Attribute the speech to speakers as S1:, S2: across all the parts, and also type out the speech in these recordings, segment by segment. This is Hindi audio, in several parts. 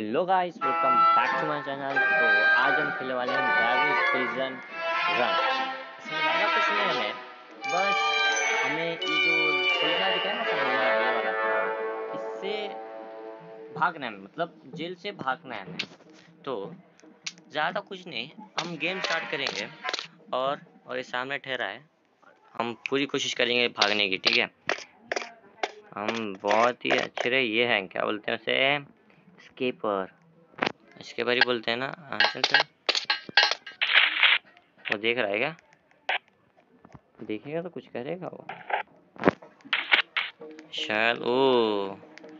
S1: Hello guys, welcome back to my channel. तो आज हम खेलने वाले हैं डेविल्स प्रिजन रन। इसमें ज़्यादा कुछ नहीं है, हमें ये जो पुलिस वाला दिखा है ना सामने, ये वाला, हाँ, इससे भागना है, मतलब जेल से भागना है हमें। तो ज़्यादा कुछ नहीं, हम गेम स्टार्ट करेंगे और ये सामने ठहरा है, हम पूरी कोशिश करेंगे भागने की, ठीक है। हम बहुत ही अच्छे रहे, ये हैं क्या बोलते हैं उसे, स्केपर, इसके बारे बोलते हैं ना। चल चल, वो देख रहा है क्या? देखेगा तो कुछ करेगा वो शायद। ओ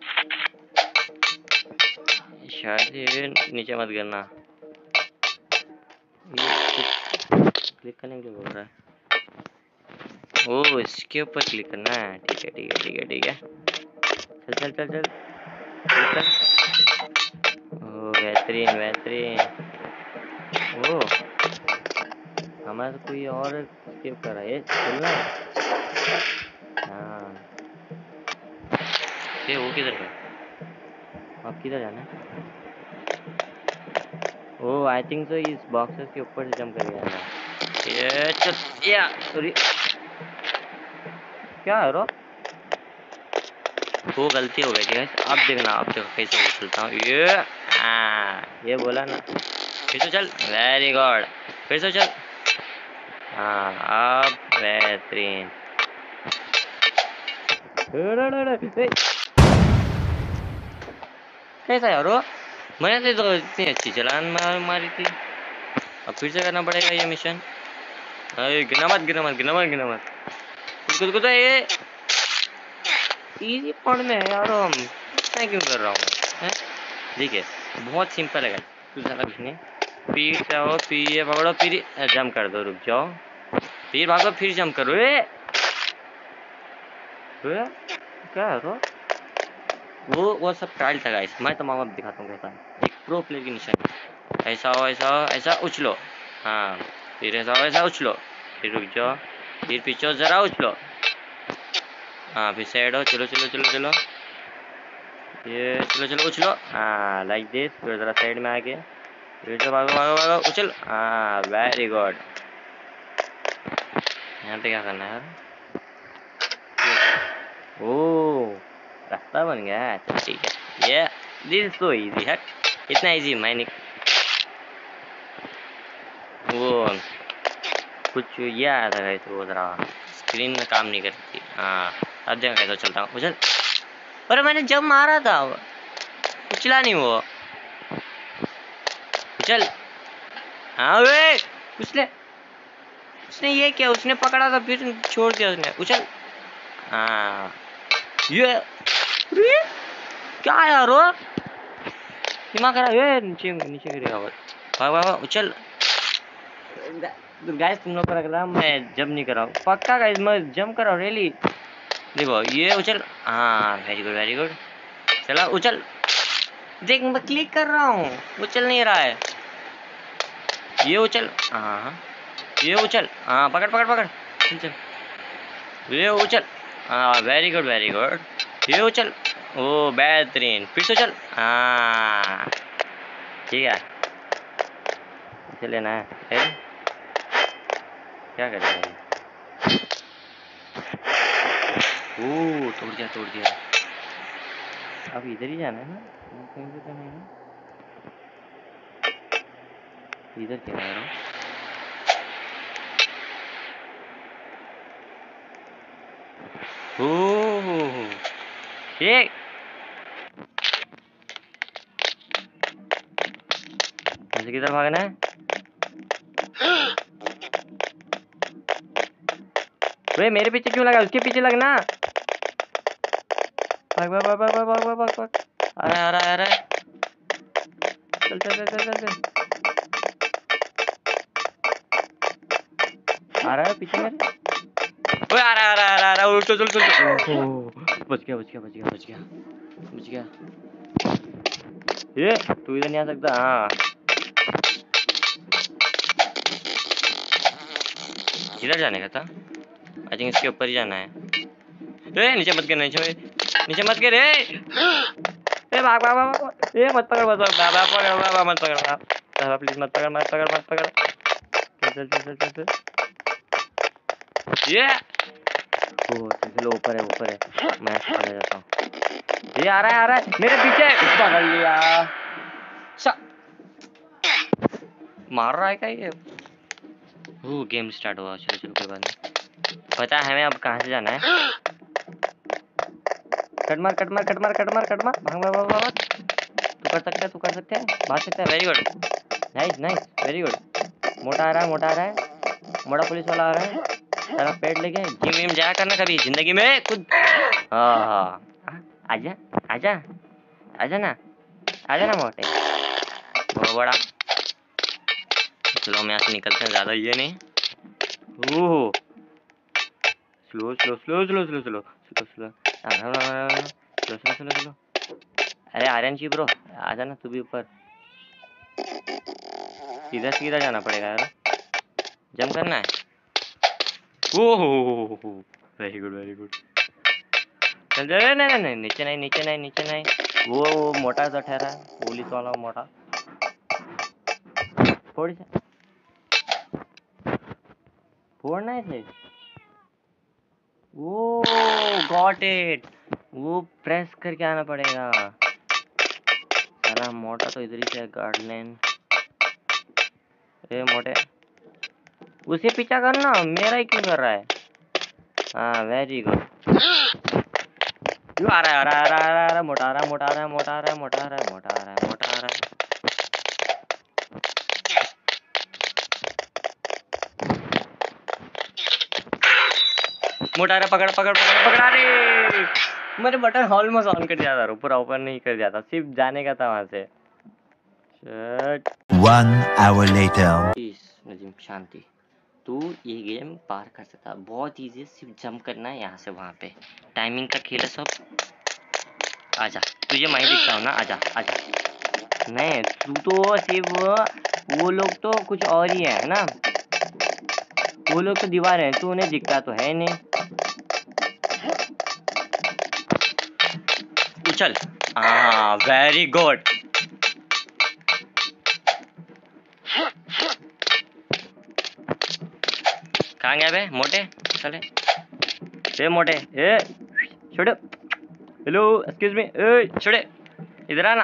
S1: शायद ये नीचे मत गिरना, ये कुछ क्लिक करने के लिए बोल रहा है। ओ इसके ऊपर क्लिक करना है, ठीक है ठीक है ठीक है ठीक है। चल चल चल चल, क्लिक कर। ओ बेहतरीन बेहतरीन। ओ हमारा तो कोई और स्किप कर रहा है, चलना है। हाँ ये वो किधर गया? अब किधर जाना है? ओ आई थिंक सो इस बॉक्सेस के ऊपर से जंप कर गया है। ये चल या सॉरी, क्या है रो? वो गलती हो गई थी गाइस। अब देखना, अब देखो कैसे वो चलता हूँ। ये बोला ना, फिर से चल, वेरी गुड, फिर से चल। हाँ अब बेहतरीन। कैसा यार वो? मैंने तो इतनी अच्छी चलान मारी थी, अब फिर से करना पड़ेगा ये मिशन। अरे गिना मत गिना मत गिना मत गिना मत, कुछ कुछ ये इजी पॉइंट में है यार, हम मैं क्यों कर रहा हूँ मैं? देखिए बहुत सिंपल है, कुछ ज़्यादा कुछ नहीं। पीठ से आओ, पीछे पकड़ो, फिर जंप कर दो, रुक जाओ, फिर भागो, फिर जंप करो। क्या है तो? वो सब ट्रायल था गाइस, मैं तो मामा दिखाता हूँ कैसा एक प्रो प्लेयर की निशानी। ऐसा हो ऐसा हो, ऐसा उछलो, हाँ, फिर ऐसा हो ऐसा उछलो, फिर रुक जाओ, फिर पीछे ज़रा उछलो, हाँ, फिर साइड हो, चलो चलो चलो चलो, ये चलो चलो उछलो, हाँ लाइक दिस, फिर ज़रा साइड में आके फिर से भागो भागो भागो उछल, हाँ वेरी गुड। यहाँ पे क्या करना है यार? ओह रास्ता बन गया है, अच्छा ठीक है। ये दिस इज सो इजी है, इतना इजी मैंने वो कुछ ये आया था गाइस, वो ज़रा स्क्रीन में काम नहीं करती थी। हाँ अब देखो कैसे चलता हूँ, उछल। अरे मैंने जब मारा था उछला नहीं वो, उछल। हाँ वे उसने ये क्या, उसने पकड़ा था फिर छोड़ दिया उसने, उछल। हाँ ये क्या यार वो दिमाग खराब, ये नीचे नीचे गिरेगा वो, भाग भाग भाग, उछल। गाइस तुम लोग को लग रहा है मैं जंप नहीं कर रहा हूँ, पक्का गाइस मैं जंप कर रहा हूँ रियली। देखो ये उछल, हाँ वेरी गुड वेरी गुड, चला उछल। देख मैं क्लिक कर रहा हूँ, उछल नहीं रहा है। ये उछल, हाँ ये उछल, हाँ पकड़ पकड़ पकड़, चल चल, ये उछल, हाँ वेरी गुड वेरी गुड, ये उछल, ओ बेहतरीन, फिर से उछल, हाँ ठीक है, इसे लेना है। क्या करेगा? ओह तोड़ दिया तोड़ दिया। अब इधर ही जाना है ना, कहीं से तो नहीं ना, इधर क्या है यार? ओह ये मुझे किधर भागना है? वे मेरे पीछे क्यों लगा, उसके पीछे लगना। भाग भाग भाग भाग भाग भाग भाग भाग, आ रहा है आ रहा है आ रहा है, चल चल चल चल चल, आ रहा है पीछे मेरे, ओए आ रहा है आ रहा है आ रहा है, चल चल चल, ओह बच गया बच गया बच गया बच गया बच गया। ये तू इधर नहीं आ सकता, हाँ किधर जाने का था? आई थिंक इसके ऊपर ही जाना है। नीचे मत गिर, नीचे मत गिर, ए भाग भाग भाग भाग। ए मत पकड़ बाबा पकड़ बाबा मत पकड़ बाबा प्लीज मत पकड़ मत पकड़ मत पकड़। चल चल चल चल चल। ये ओ चलो ऊपर है मैं चला जाता हूँ। ये आ रहा है मेरे पीछे पकड़ लिया। मार रहा है क्या ये? गेम स्टार्ट हुआ। चलो चलो कोई बात नहीं। पता है हमें अब कहाँ से जाना है। कट मार भाग भाग भाग भाग। तू कर सकता है भाग सकता है। Very good nice very good. मोटा आ रहा है मोटा पुलिस वाला आ रहा है। सारा पेट लेके जिम विम जाया करना कभी जिंदगी में खुद। हाँ आजा आजा आजा ना मोटे बहुत बड़ा। चलो हम यहाँ से निकलते हैं, ज़्यादा ये नहीं। Oh slow slow slow slow slow slow slow slow slow slow slow. अरे आर्यन जी ब्रो आ जाना तू भी ऊपर। सीधा सीधा जाना पड़ेगा यार, जंप करना है। Oh very good. चल नहीं नीचे नहीं। वो मोटा सा ठहरा है पुलिस वाला मोटा। थोड़ी सा फोड़ना है इसे। वो गॉट इट। वो प्रेस करके आना पड़ेगा। साला मोटा तो इधर ही से गार्डलैंड। ए मोटे उसे पीछा करना, मेरा ही क्यों कर रहा है। हाँ वेरी गुड। आ रहा है मोटा आ रहा है। मोटा रहा पकड़ अरे मैंने बटन हॉल में ऑन कर दिया था, पूरा ओपन नहीं कर दिया था, सिर्फ जाने का था वहां से।
S2: 1 hour later
S1: नजीम शांति, तू ये गेम पार कर सकता, बहुत इजी, सिर्फ जंप करना है यहाँ से वहाँ पे। टाइमिंग का खेल है सब। आजा तुझे मैं दिखता हूँ ना, आजा नहीं तू तो सिर्फ वो लोग तो कुछ और ही है ना, वो लोग तो दीवार है, तू उन्हें दिखता तो है नहीं। उछल। हाँ वेरी गुड। कहाँ गया बे मोटे चले। ए मोटे ए छोड़ो, हेलो एक्सक्यूज मी, ए छोड़े इधर आना।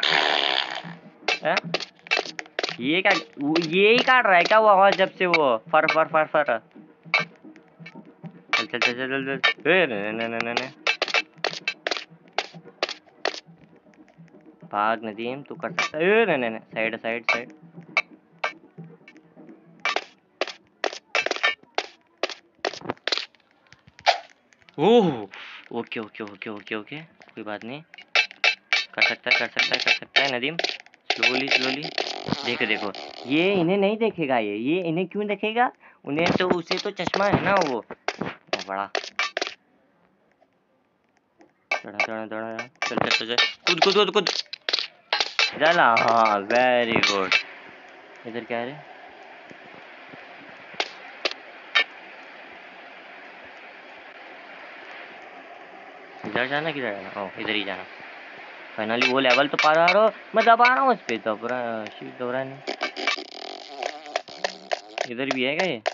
S1: ये क्या, ये ही काट रहा है क्या वो आवाज जब से वो फर फर फर फर। चल चल चल चल चल। ए नहीं भाग नदीम, तू कर सकता है। नहीं side side side. Oh okay okay okay okay okay कोई बात नहीं, कर सकता है नदीम। स्लोली देखो देखो, ये इन्हें नहीं देखेगा, ये इन्हें क्यों देखेगा, उन्हें तो उसे तो चश्मा है ना वो बड़ा। चढ़ा चल कूद चला। हाँ वेरी गुड। इधर क्या है, इधर जाना किधर जाना, ओह इधर ही जाना। फाइनली वो लेवल तो पार आ रहा हो, मैं दबा रहा हूँ उस पे, दबरा नहीं। इधर भी है क्या ये।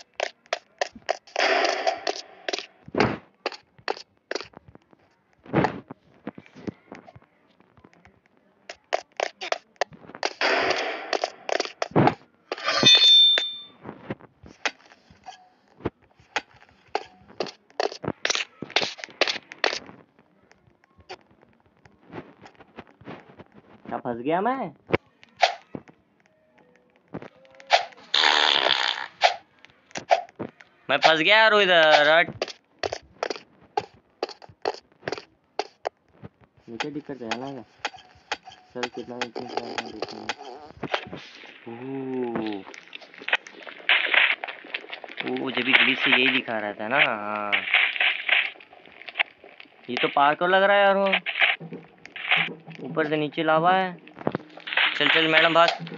S1: क्या फंस गया मैं। फंस गया यार इधर। मुझे दिक्कत है ना, चल कितना वो जब भी ग्लिच से यही दिखा रहा था ना। हाँ ये तो पार्कोर लग रहा है यार, वो ऊपर से नीचे लावा है। चल चल मैडम भाग।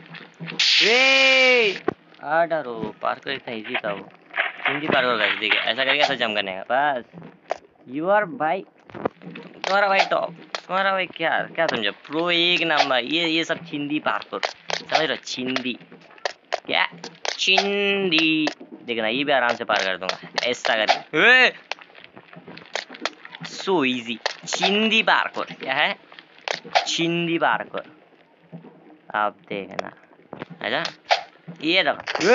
S1: आ डरो पार्कोर इतना इजी था वो, हिंदी पार्कोर का देखिए ऐसा करके ऐसा जंप करने का बस। यू आर भाई, तुम्हारा भाई टॉप। तुम्हारा भाई क्या क्या समझो, प्रो एक नंबर। ये सब चिंदी पार्कोर, समझ रहे हो? चिंदी क्या, चिंदी। देखना ये भी आराम से पार कर दूंगा ऐसा करके। सो इजी, चिंदी पार्कोर। क्या है? चिंदी पार्कोर। आप देखना। अच्छा ये देखो,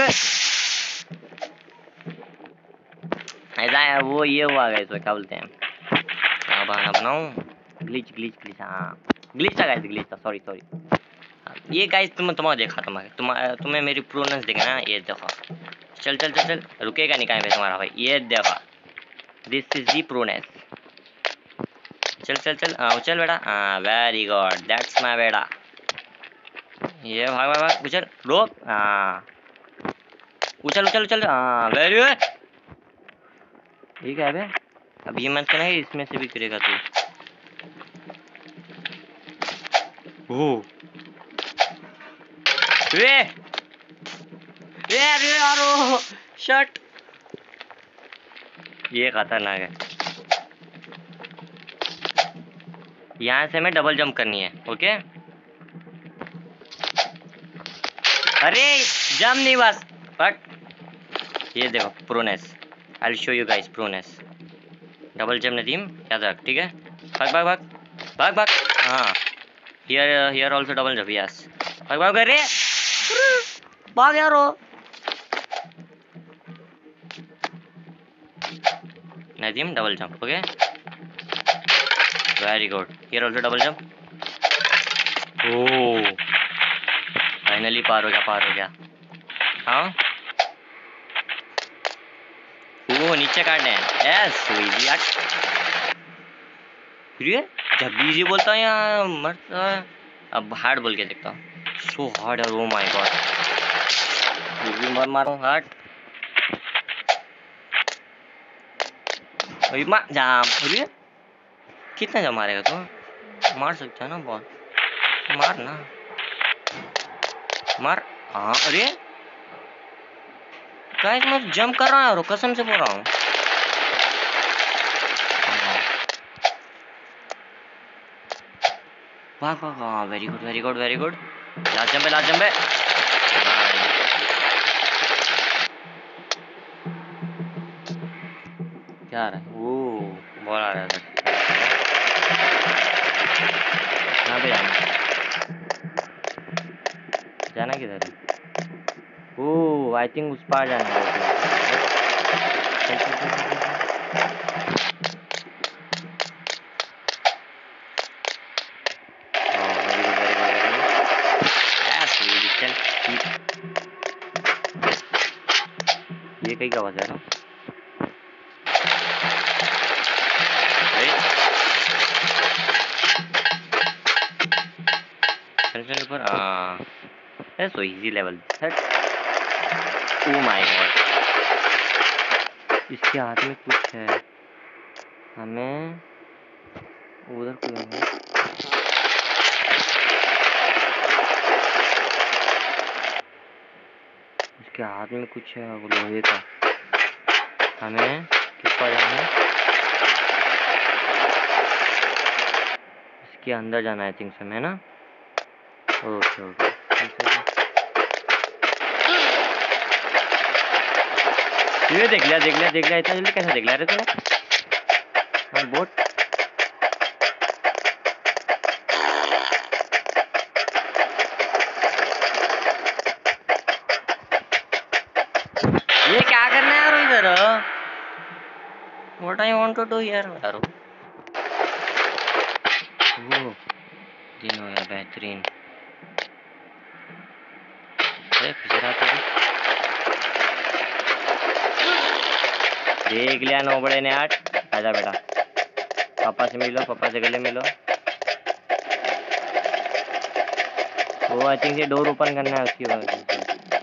S1: ऐसा है वो, ये हुआ गया इसमें क्या बोलते हैं, बहाना बनाऊं, ग्लिच ग्लिच ग्लिच, हाँ ग्लिच था गाइस, ग्लिच था, सॉरी सॉरी। ये गाइस तुम्हें देखा, तुम्हें मेरी प्रोनेंस देखे ना, ये देखो। चल चल चल चल, रुकेगा नहीं कहीं पे तुम्हारा भाई, ये देखो, दिस इज दी प्रोनेंस। चल चल चल, उछल बेटा, हाँ वेरी गुड, दैट्स माय बेटा। ये भाग भाग भाग, उछल, रोक, हाँ उछल उछल उछल, हाँ वेरी गुड। ठीक है बे, अब ये मत करना, इसमें से भी करेगा तू। ओह रे रे रे यारो, शट, ये खतरनाक है। यहाँ से हमें डबल जंप करनी है, ओके। अरे जंप नहीं बस, बट ये देखो prowess, I will show you guys prowess. Double jump Nadeem, याद रख, ठीक है। भाग भाग भाग भाग भाग, हाँ here also double jump, yes. भाग भाग रे, भाग यारो। Nadeem double jump, okay very good, here also double jump. Oh finally पार हो गया, पार हो गया। हाँ वो नीचे काटने हैं, यस इजी यार। फिर जब भी इजी बोलता हूँ यहाँ मरता है। अब हार्ड बोल के देखता हूँ, सो हार्ड है, ओ माय गॉड। फिर भी मर मारूं हार्ड, अभी मार जाम। अरे कितना जम मारेगा तू, मार सकता है ना बहुत, मार ना, मार, हाँ। अरे गाइस मैं जंप कर रहा हूँ, कसम से बोल रहा हूँ। भाग भाग, हाँ very good very good very good. Last jump है, लास्ट जंप है। क्या आ रहा है, वो बॉल आ रहा है। कहाँ पे जाना है, जाना किधर है? ओह आई थिंक उस पार जाना है। चल चल चल चल चल। Very good very good very good, चल ये कहीं का आवाज है ना, चल चल ऊपर, हाँ so easy level. Oh my God, इसके हाथ में कुछ है, हमें उधर कोई है। इसके हाथ में कुछ है वो लोहे का, हमें किस पर जाना है? इसके अंदर जाना है, थिंक से मैं ना, ओके ओके। ये देख लिया देख लिया देख लिया, इतना जल्दी कैसे देख लिया रे तूने? हाँ बोट, ये क्या करना है यार इधर? What I want to do here यार? वो दिन हो गया बेहतरीन। अरे फिर आता है, देख लिया नो बड़े ने आठ। आजा बेटा, पापा से मिलो, पापा से गले मिलो। वो आई थिंक ये डोर ओपन करना है उसकी वजह से।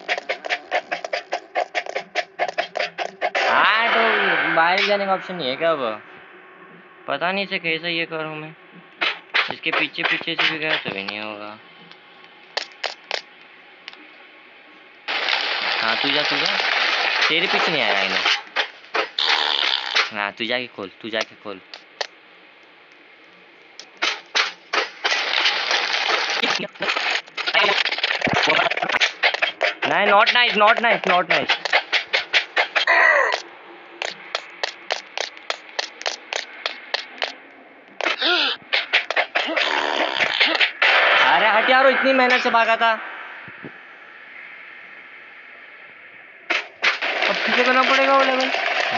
S1: हाँ तो बाहर जाने का ऑप्शन नहीं है क्या? अब पता नहीं से कैसे ये करूँ मैं, इसके पीछे पीछे से भी गया तो भी नहीं होगा। हाँ तू जा, तेरे पीछे नहीं आया इन्हें। हाँ तू जाके खोल, तू जाके खोल। नहीं, not nice, not nice, not nice. अरे हट यारो, इतनी मेहनत से भागा था। अब पीछे करना पड़ेगा वो लेवल।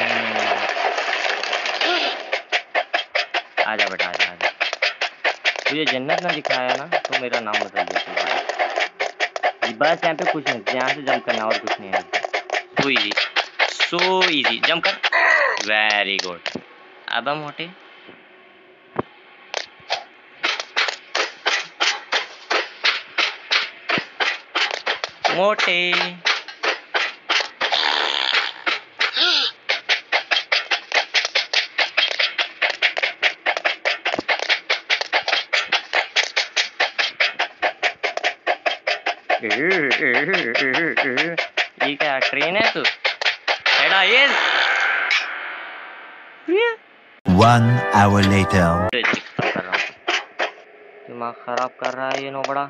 S1: आजा बेटा, आजा आजा। तुझे जन्नत ना दिखाया ना तो मेरा नाम बदल देती। बस यहाँ पे कुछ नहीं, यहाँ से जंप करना और कुछ नहीं है। So easy, so easy, jump कर। Very good. अब हम मोटे मोटे ये क्या ट्रेन है तू? हेडा ये
S2: 1 hour later.
S1: दिमाग खराब कर रहा है ये नोबड़ा।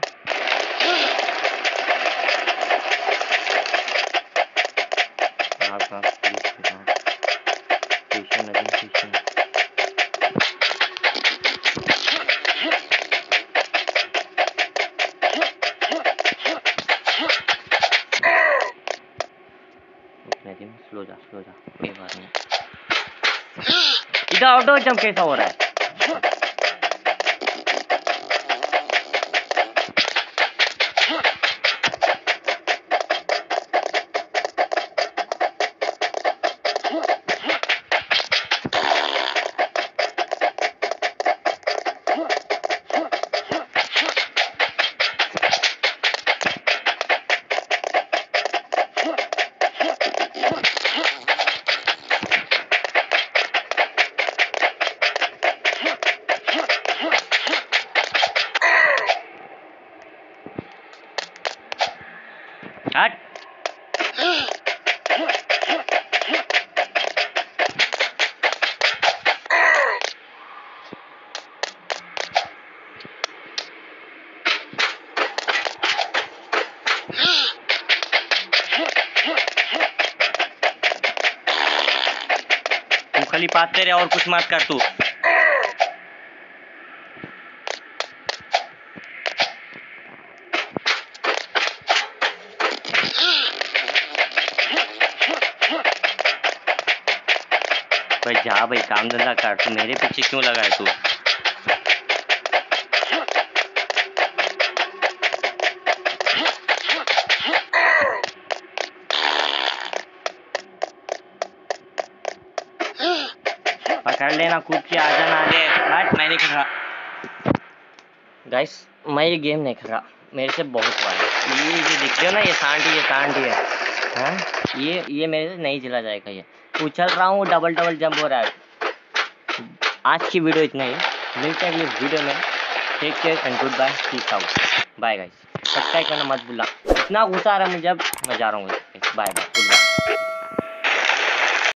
S1: स्लो जा, स्लो जा, कोई बात नहीं। इधर ऑटो जंप कैसा हो रहा है? हट। तू खाली पाते रहे और कुछ मत कर तू। भाई जा भाई, काम धंधा कर, तू मेरे पीछे क्यों लगा है तू? पकड़ लेना, कूद के आ जाना। आगे हट, मैं नहीं खेल रहा गाइस, मैं ये गेम नहीं खेल रहा, मेरे से बहुत बार। ये जो दिख रहे हो ना, ये सांड ही है। हाँ, ये मेरे से नहीं चला जाएगा। ये उछल रहा हूँ, डबल जंप हो रहा है। आज की वीडियो इतना ही, मिलते हैं अगली वीडियो में। Take care and goodbye, peace out, bye guys. Subscribe करना मत भूलना। इतना गुस्सा आ रहा है मुझे, अब मैं जा रहा हूँ। Bye bye, good bye.